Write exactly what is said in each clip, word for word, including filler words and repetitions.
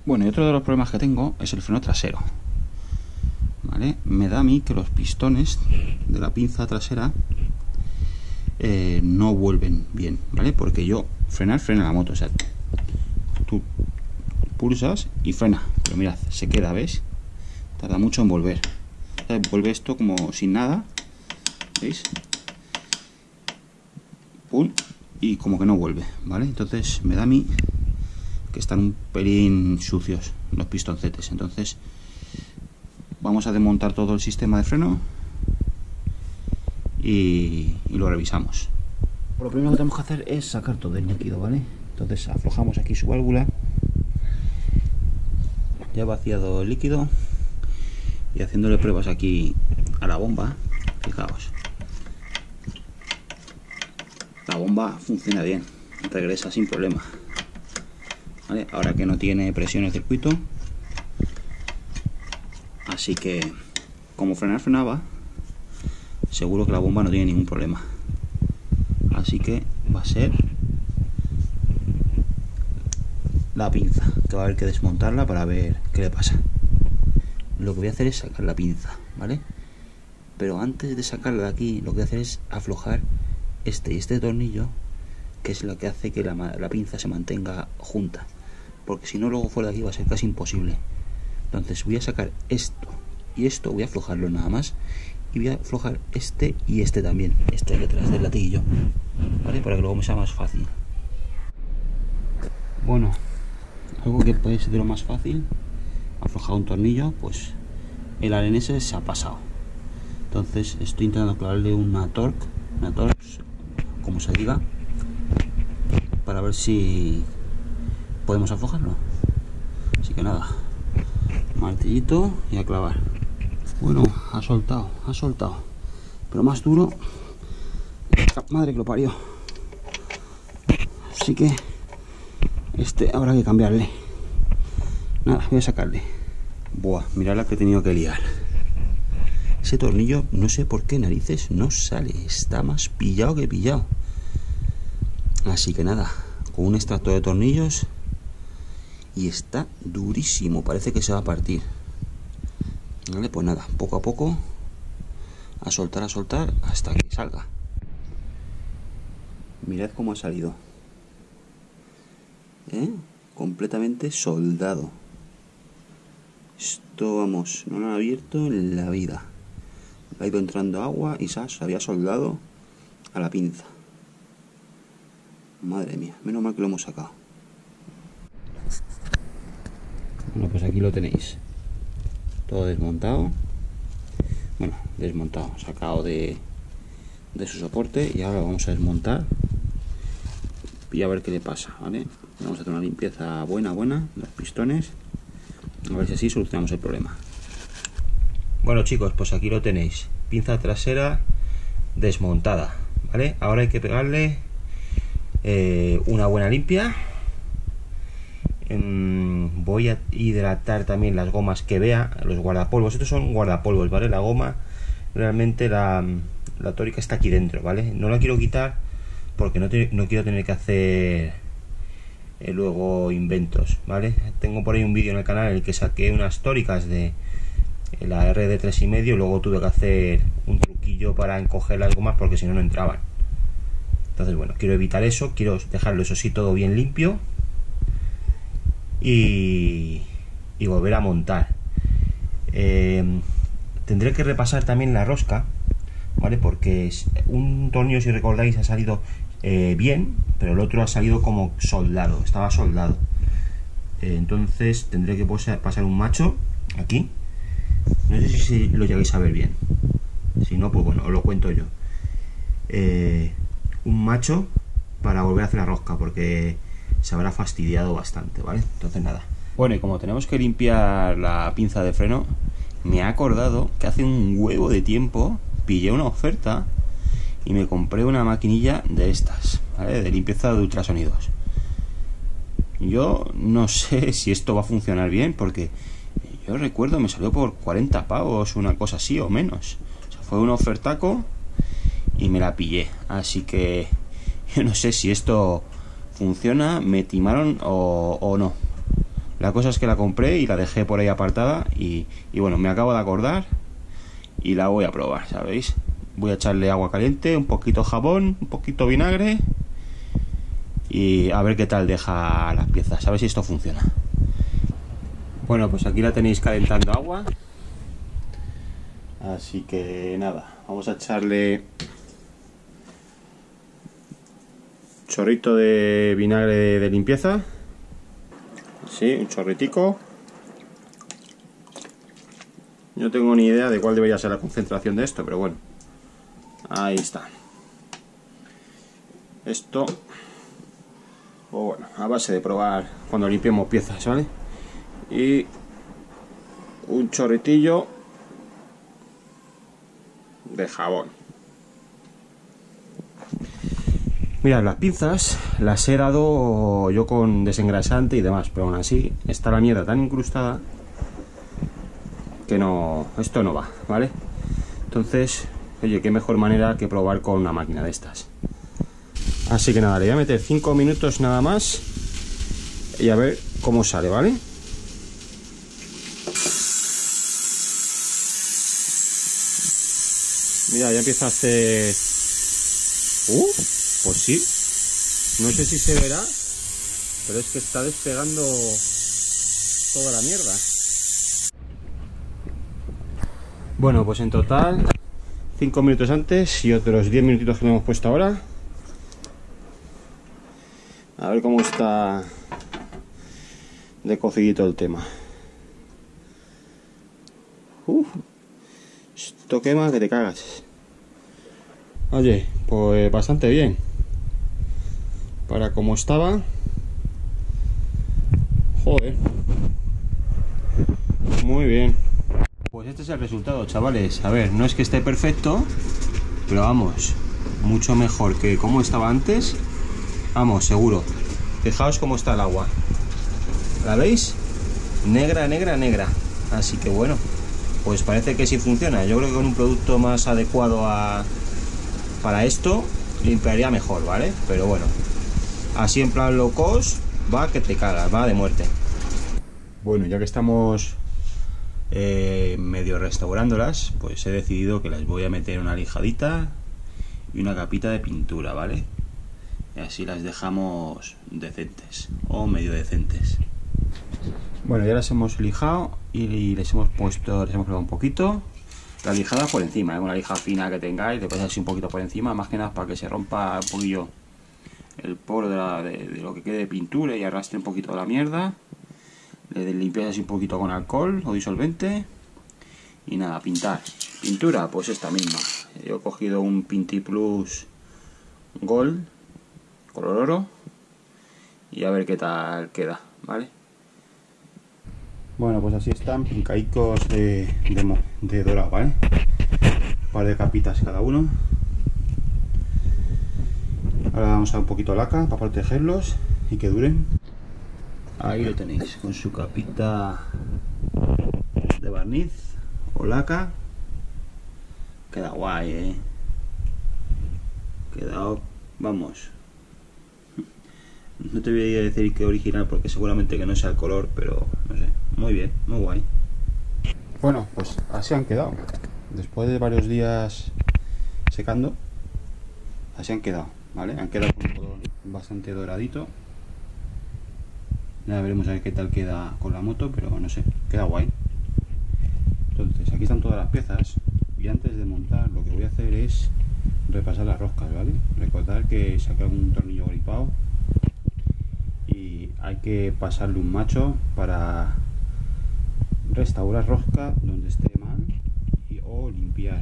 Bueno, y otro de los problemas que tengo es el freno trasero, ¿vale? Me da a mí que los pistones de la pinza trasera eh, no vuelven bien, ¿vale? Porque yo frenar, frena la moto, o sea, tú pulsas y frena, pero mirad, se queda, ¿ves? Tarda mucho en volver. O sea, vuelve esto como sin nada, ¿veis? Pum, y como que no vuelve, ¿vale? Entonces me da a mí que están un pelín sucios los pistoncetes. Entonces vamos a desmontar todo el sistema de freno y, y lo revisamos. Lo primero que tenemos que hacer es sacar todo el líquido, ¿vale? Entonces aflojamos aquí su válvula. Ya he vaciado el líquido y haciéndole pruebas aquí a la bomba, fijaos, la bomba funciona bien, regresa sin problema, ¿vale? Ahora que no tiene presión el circuito, así que como frenar frenaba, seguro que la bomba no tiene ningún problema. Así que va a ser la pinza, que va a haber que desmontarla para ver qué le pasa. Lo que voy a hacer es sacar la pinza, ¿vale? Pero antes de sacarla de aquí, lo que voy a hacer es aflojar este y este tornillo, que es lo que hace que la, la pinza se mantenga junta, porque si no luego fuera de aquí va a ser casi imposible. Entonces voy a sacar esto y esto, voy a aflojarlo nada más, y voy a aflojar este y este también, este detrás del latillo, ¿vale? Para que luego me sea más fácil. Bueno, algo que puede ser de lo más fácil, aflojar un tornillo, pues el arenese se ha pasado. Entonces estoy intentando clavarle una torque, una torque, como se diga, para ver si podemos aflojarlo. Así que nada, martillito y a clavar. Bueno, ha soltado, ha soltado, pero más duro, madre que lo parió. Así que este habrá que cambiarle. Nada, voy a sacarle. Buah, mirad la que he tenido que liar. Ese tornillo, no sé por qué narices no sale, está más pillado que pillado. Así que nada, con un extractor de tornillos, y está durísimo, parece que se va a partir. Vale, pues nada, poco a poco, a soltar, a soltar, hasta que salga. Mirad cómo ha salido, ¿eh? Completamente soldado. Esto, vamos, no lo han abierto en la vida. Ha ido entrando agua y se había soldado a la pinza. Madre mía, menos mal que lo hemos sacado. Bueno, pues aquí lo tenéis. Todo desmontado. Bueno, desmontado, sacado de, de su soporte. Y ahora lo vamos a desmontar y a ver qué le pasa, ¿vale? Vamos a hacer una limpieza buena, buena de los pistones. A ver si así solucionamos el problema. Bueno chicos, pues aquí lo tenéis. Pinza trasera desmontada, ¿vale? Ahora hay que pegarle eh, una buena limpia. Mm, voy a hidratar también las gomas que vea, los guardapolvos. Estos son guardapolvos, ¿vale? La goma, realmente la, la tórica está aquí dentro, ¿vale? No la quiero quitar porque no, te, no quiero tener que hacer eh, luego inventos, ¿vale? Tengo por ahí un vídeo en el canal en el que saqué unas tóricas de la R D tres y medio, luego tuve que hacer un truquillo para encoger las gomas porque si no no entraban. Entonces bueno, quiero evitar eso, quiero dejarlo eso sí todo bien limpio y, y volver a montar. Eh, tendré que repasar también la rosca, ¿vale? Porque un tornillo, si recordáis, ha salido eh, bien, pero el otro ha salido como soldado, estaba soldado. Eh, entonces tendré que pasar un macho aquí. No sé si lo llegáis a ver bien. Si no, pues bueno, os lo cuento yo. Eh, un macho para volver a hacer la rosca, porque se habrá fastidiado bastante, ¿vale? Entonces nada. Bueno, y como tenemos que limpiar la pinza de freno, me he acordado que hace un huevo de tiempo pillé una oferta y me compré una maquinilla de estas, ¿vale? De limpieza de ultrasonidos. Yo no sé si esto va a funcionar bien, porque yo recuerdo me salió por cuarenta pavos, una cosa así o menos. O sea, fue un ofertaco y me la pillé. Así que yo no sé si esto funciona, me timaron o, o no. La cosa es que la compré y la dejé por ahí apartada y, y bueno, me acabo de acordar y la voy a probar, ¿sabéis? Voy a echarle agua caliente, un poquito jabón, un poquito vinagre y a ver qué tal deja las piezas, a ver si esto funciona. Bueno, pues aquí la tenéis calentando agua, así que nada, vamos a echarle chorrito de vinagre de, de limpieza, sí, un chorritico. No tengo ni idea de cuál debería ser la concentración de esto, pero bueno, ahí está. Esto, o bueno, a base de probar cuando limpiemos piezas, ¿vale? Y un chorritillo de jabón. Mirad, las pinzas las he dado yo con desengrasante y demás, pero aún así está la mierda tan incrustada que no, esto no va, ¿vale? Entonces, oye, qué mejor manera que probar con una máquina de estas. Así que nada, le voy a meter cinco minutos nada más y a ver cómo sale, ¿vale? Mira, ya empieza a hacer... ¡Uh! Pues sí. No sé si se verá, pero es que está despegando toda la mierda. Bueno, pues en total cinco minutos antes y otros diez minutitos que le hemos puesto ahora. A ver cómo está de cocidito el tema. Uf, esto quema que te cagas. Oye, pues bastante bien. Para como estaba. Joder. Muy bien. Pues este es el resultado, chavales. A ver, no es que esté perfecto, pero vamos, mucho mejor que como estaba antes. Vamos, seguro. Fijaos cómo está el agua. ¿La veis? Negra, negra, negra. Así que bueno, pues parece que sí funciona. Yo creo que con un producto más adecuado a, para esto, limpiaría mejor, ¿vale? Pero bueno, así en plan low cost, va que te cagas, va de muerte. Bueno, ya que estamos eh, medio restaurándolas, pues he decidido que las voy a meter una lijadita y una capita de pintura, ¿vale? Y así las dejamos decentes o medio decentes. Bueno, ya las hemos lijado y les hemos puesto, les hemos pegado un poquito la lijada por encima, ¿eh? Una lija fina que tengáis, le ponéis así un poquito por encima, más que nada para que se rompa un poquillo el poro de, la, de, de lo que quede de pintura y arrastre un poquito la mierda. Le limpiáis así un poquito con alcohol o disolvente y nada, pintar. Pintura, pues esta misma. Yo he cogido un Pinti Plus Gold color oro y a ver qué tal queda, ¿vale? Bueno, pues así están pincaicos de, de, de dorado, ¿vale? Un par de capitas cada uno. Ahora vamos a dar un poquito de laca para protegerlos y que duren. Ahí lo tenéis, con su capita de barniz o laca. Queda guay, ¿eh? Queda, vamos. No te voy a decir que original porque seguramente que no sea el color, pero no sé, muy bien, muy guay. Bueno, pues así han quedado. Después de varios días secando, así han quedado, ¿vale? Han quedado con un color bastante doradito. Ya veremos a ver qué tal queda con la moto, pero no sé, queda guay. Entonces, aquí están todas las piezas y antes de montar lo que voy a hacer es repasar las roscas, ¿vale? Recordar que saqué un tornillo gripado y hay que pasarle un macho para restaurar rosca donde esté mal y, o limpiar.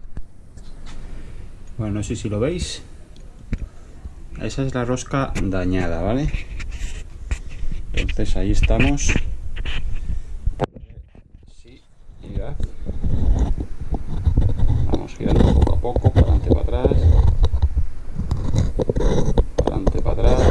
Bueno, no sé si lo veis, esa es la rosca dañada, ¿vale? Entonces ahí estamos. Sí, mirad. Vamos girando poco a poco, para adelante, para atrás, para adelante, para atrás.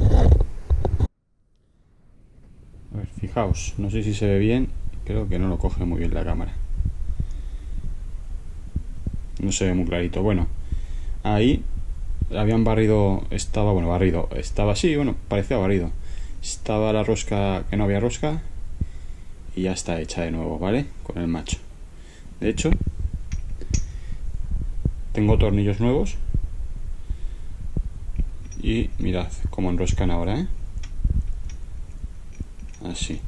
A ver, fijaos, no sé si se ve bien, creo que no lo coge muy bien la cámara. No se ve muy clarito. Bueno, ahí habían barrido, estaba, bueno, barrido, estaba así, bueno, parecía barrido. estaba la rosca que no había rosca y ya está hecha de nuevo, ¿vale? Con el macho. De hecho, tengo tornillos nuevos y mirad cómo enroscan ahora, ¿eh? Así.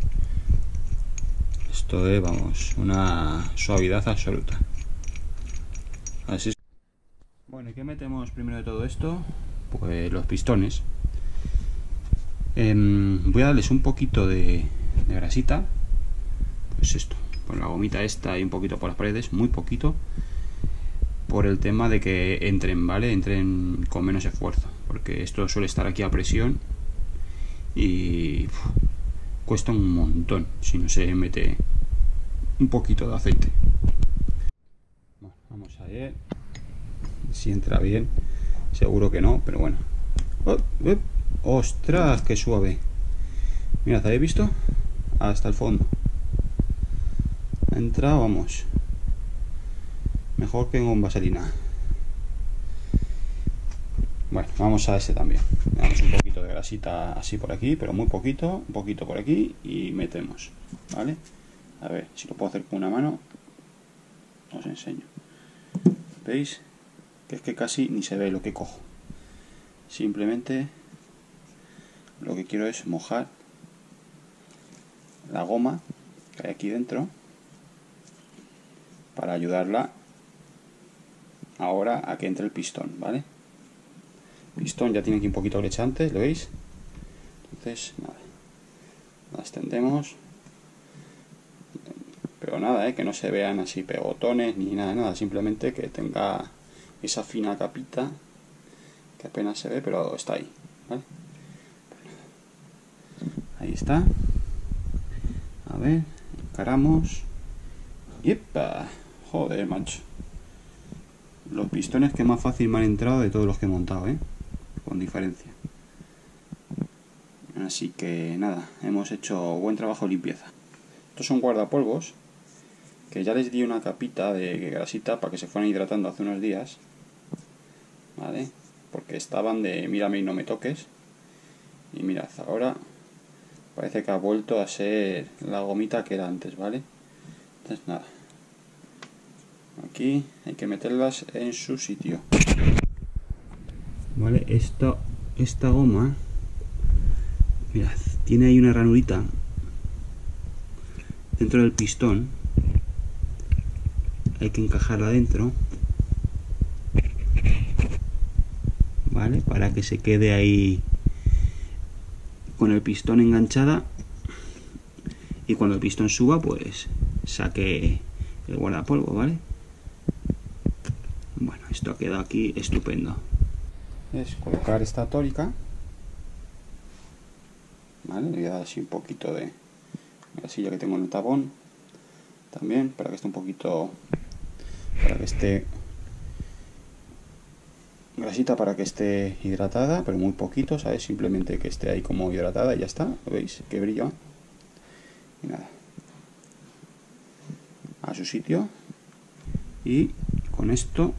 Esto es, vamos, una suavidad absoluta. Así. Bueno, ¿y qué metemos primero de todo esto? Pues los pistones. Eh, voy a darles un poquito de, de grasita. Pues esto, por la gomita esta y un poquito por las paredes, muy poquito. Por el tema de que entren, ¿vale? Entren con menos esfuerzo. Porque esto suele estar aquí a presión y uf, cuesta un montón si no se mete un poquito de aceite. Bueno, vamos a ver si entra bien. Seguro que no, pero bueno. Oh, oh, ¡ostras! ¡Qué suave! Mirad, ¿habéis visto? Hasta el fondo. Ha entrado, vamos. Mejor que con vaselina. Bueno, vamos a ese también. Le damos un poquito de grasita así por aquí, pero muy poquito, un poquito por aquí y metemos, ¿vale? A ver, si lo puedo hacer con una mano, os enseño. ¿Veis? Que es que casi ni se ve lo que cojo. Simplemente lo que quiero es mojar la goma que hay aquí dentro para ayudarla ahora a que entre el pistón, ¿vale? El pistón ya tiene aquí un poquito de leche antes, ¿lo veis? Entonces, nada, la extendemos, pero nada, ¿eh? Que no se vean así pegotones ni nada, nada, simplemente que tenga esa fina capita que apenas se ve, pero está ahí, ¿vale? Ahí está. A ver, encaramos. ¡Yepa! Joder, macho. Los pistones que más fácil me han entrado de todos los que he montado, ¿eh? Con diferencia. Así que nada, hemos hecho buen trabajo de limpieza. Estos son guardapolvos que ya les di una capita de grasita para que se fueran hidratando hace unos días, ¿vale? Porque estaban de mírame y no me toques. Y mirad, ahora parece que ha vuelto a ser la gomita que era antes, ¿vale? Entonces nada, aquí hay que meterlas en su sitio. Vale, esto, esta goma, mirad, tiene ahí una ranurita dentro del pistón. Hay que encajarla dentro, ¿vale? Para que se quede ahí con el pistón enganchada y cuando el pistón suba pues saque el guardapolvo, ¿vale? Bueno, esto ha quedado aquí estupendo. Es colocar esta tórica, ¿vale? Le voy a dar así un poquito de grasilla que tengo en el tapón también para que esté un poquito, para que esté grasita, para que esté hidratada, pero muy poquito, ¿sabes? Simplemente que esté ahí como hidratada y ya está. ¿Lo veis? Que brilla. Y nada, a su sitio. Y con esto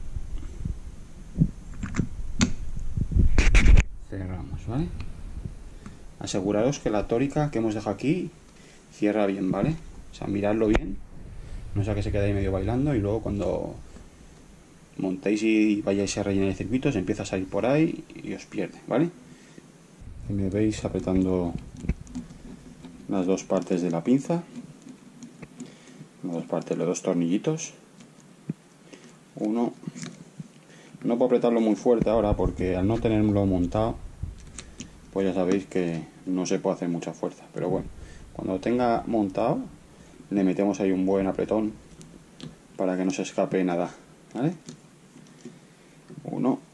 cerramos, ¿vale? Aseguraros que la tórica que hemos dejado aquí cierra bien, ¿vale? O sea, miradlo bien, no sea que se quede ahí medio bailando y luego cuando montéis y vayáis a rellenar circuitos empieza a salir por ahí y os pierde, ¿vale? Y me veis apretando las dos partes de la pinza, las dos partes, los dos tornillitos. Uno, no puedo apretarlo muy fuerte ahora porque al no tenerlo montado pues ya sabéis que no se puede hacer mucha fuerza, pero bueno, cuando lo tenga montado le metemos ahí un buen apretón para que no se escape nada, ¿vale? Uno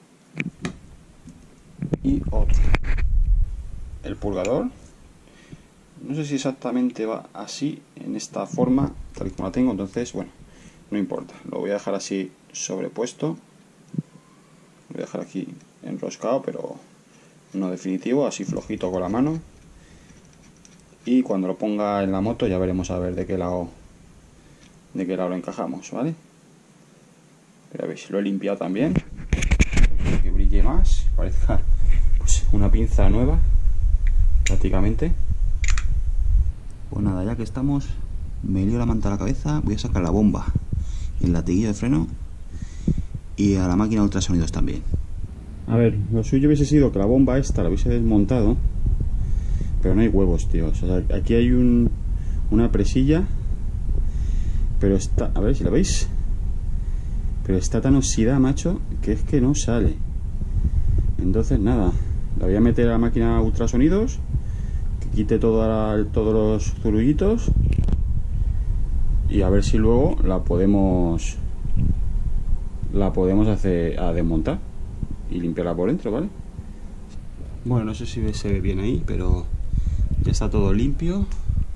y otro. El purgador, no sé si exactamente va así, en esta forma, tal y como la tengo, entonces, bueno, no importa, lo voy a dejar así sobrepuesto, lo voy a dejar aquí enroscado, pero no definitivo, así flojito con la mano, y cuando lo ponga en la moto ya veremos a ver de qué lado, de qué lado lo encajamos, ¿vale? Pero veis, lo he limpiado también, que brille más, parezca pues una pinza nueva. prácticamente. Pues nada, ya que estamos, me lío la manta a la cabeza, voy a sacar la bomba, el latiguillo de freno y a la máquina de ultrasonidos también. A ver, lo suyo hubiese sido que la bomba esta la hubiese desmontado, pero no hay huevos, tío. O sea, aquí hay un, una presilla, pero está, a ver si la veis, pero está tan oxidada, macho, que es que no sale. Entonces nada, la voy a meter a la máquina ultrasonidos, que quite toda la, todos los zurullitos, y a ver si luego la podemos la podemos hacer a desmontar y limpiarla por dentro, ¿vale? Bueno, no sé si se ve bien ahí, pero ya está todo limpio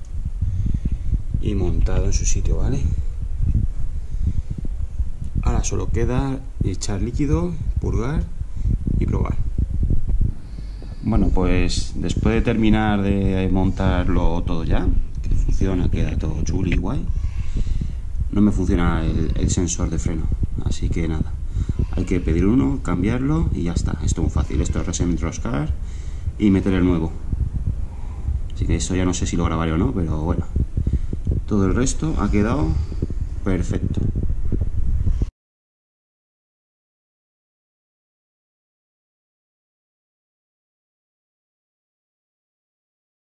y montado en su sitio, ¿vale? Ahora solo queda echar líquido, purgar y probar. Bueno, pues después de terminar de montarlo todo ya, que funciona, queda todo chuli y guay, no me funciona el, el sensor de freno, así que nada, hay que pedir uno, cambiarlo y ya está. Esto es muy fácil, esto es desenroscar y meter el nuevo. Así que eso ya no sé si lo grabaré o no, pero bueno, todo el resto ha quedado perfecto.